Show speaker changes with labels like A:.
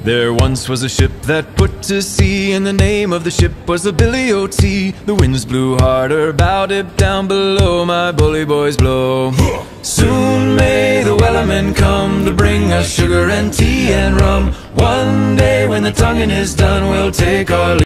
A: There once was a ship that put to sea, and the name of the ship was the Billy O.T. The winds blew harder, bowed it down below, my bully boys blow. Soon may the wellerman come to bring us sugar and tea and rum. One day when the tonguing is done, we'll take our leave.